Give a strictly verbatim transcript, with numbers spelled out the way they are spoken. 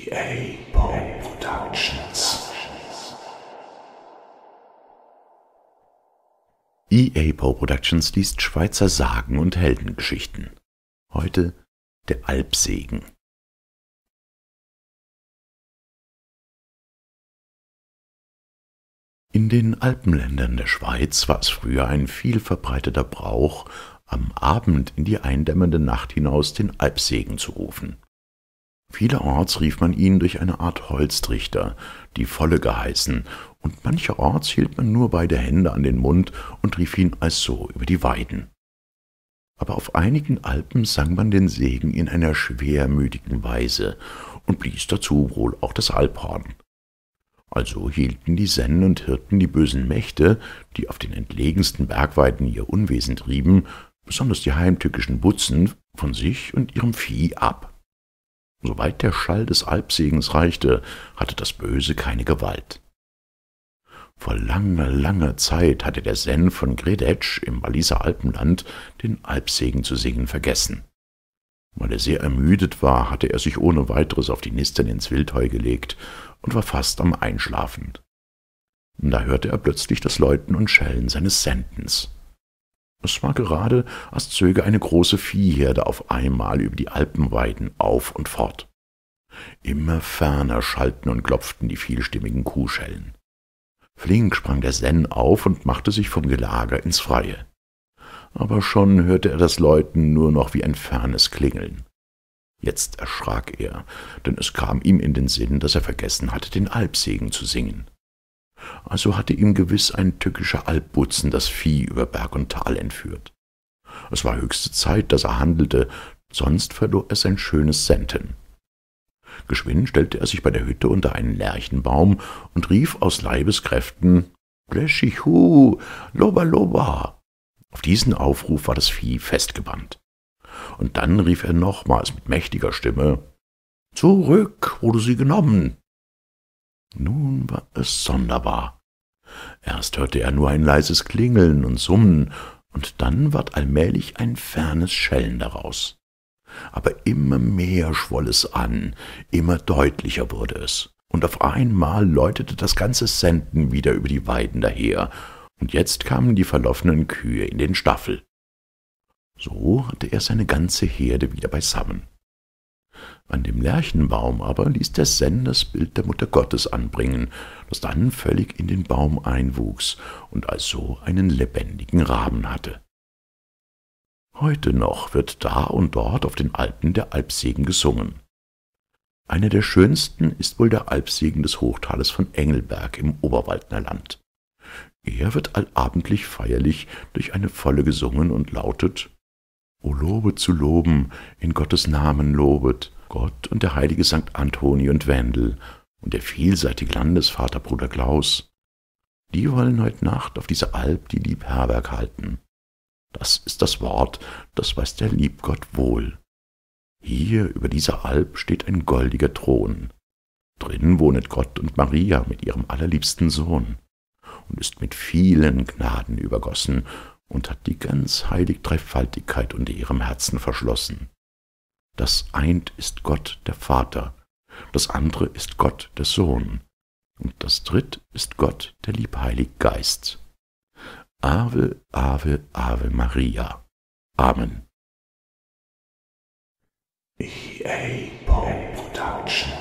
E A Poe Productions. E A Poe Productions liest Schweizer Sagen und Heldengeschichten. Heute der Alpsegen. In den Alpenländern der Schweiz war es früher ein viel verbreiteter Brauch, am Abend in die eindämmernde Nacht hinaus den Alpsegen zu rufen. Vielerorts rief man ihn durch eine Art Holztrichter, die Volle geheißen, und mancherorts hielt man nur beide Hände an den Mund und rief ihn also über die Weiden. Aber auf einigen Alpen sang man den Segen in einer schwermütigen Weise und blies dazu wohl auch das Alphorn. Also hielten die Sennen und Hirten die bösen Mächte, die auf den entlegensten Bergweiden ihr Unwesen trieben, besonders die heimtückischen Butzen, von sich und ihrem Vieh ab. Soweit der Schall des Alpsegens reichte, hatte das Böse keine Gewalt. Vor langer, langer Zeit hatte der Senn von Gredetsch im Walliser Alpenland den Alpsegen zu singen vergessen. Weil er sehr ermüdet war, hatte er sich ohne weiteres auf die Nistern ins Wildheu gelegt und war fast am Einschlafen. Da hörte er plötzlich das Läuten und Schellen seines Sentens. Es war gerade, als zöge eine große Viehherde auf einmal über die Alpenweiden auf und fort. Immer ferner schallten und klopften die vielstimmigen Kuhschellen. Flink sprang der Senn auf und machte sich vom Gelager ins Freie. Aber schon hörte er das Läuten nur noch wie ein fernes Klingeln. Jetzt erschrak er, denn es kam ihm in den Sinn, dass er vergessen hatte, den Alpsegen zu singen. Also hatte ihm gewiss ein tückischer Alpbutzen das Vieh über Berg und Tal entführt. Es war höchste Zeit, dass er handelte, sonst verlor er sein schönes Senten. Geschwind stellte er sich bei der Hütte unter einen Lärchenbaum und rief aus Leibeskräften »Bleschichu, Loba, Loba!« Auf diesen Aufruf war das Vieh festgebannt. Und dann rief er nochmals mit mächtiger Stimme »Zurück, wo du sie genommen!« Nun war es sonderbar. Erst hörte er nur ein leises Klingeln und Summen, und dann ward allmählich ein fernes Schellen daraus. Aber immer mehr schwoll es an, immer deutlicher wurde es, und auf einmal läutete das ganze Senten wieder über die Weiden daher, und jetzt kamen die verlaufenen Kühe in den Staffel. So hatte er seine ganze Herde wieder beisammen. An dem Lärchenbaum aber ließ der Senn das Bild der Mutter Gottes anbringen, das dann völlig in den Baum einwuchs und also einen lebendigen Rahmen hatte. Heute noch wird da und dort auf den Alpen der Alpsegen gesungen. Einer der schönsten ist wohl der Alpsegen des Hochtales von Engelberg im Oberwaldner Land. Er wird allabendlich feierlich durch eine Volle gesungen und lautet »O lobet zu loben, in Gottes Namen lobet, Gott und der heilige Sankt Antoni und Wendel und der vielseitige Landesvater Bruder Klaus. Die wollen heut Nacht auf dieser Alp die Liebherberg halten. Das ist das Wort, das weiß der Liebgott wohl. Hier über dieser Alp steht ein goldiger Thron. Drin wohnet Gott und Maria mit ihrem allerliebsten Sohn und ist mit vielen Gnaden übergossen und hat die ganz heilig Dreifaltigkeit unter ihrem Herzen verschlossen. Das eint ist Gott der Vater, das andere ist Gott der Sohn, und das dritt ist Gott der Liebheilig Geist. Ave, Ave, Ave Maria. Amen. E A Poe Productions.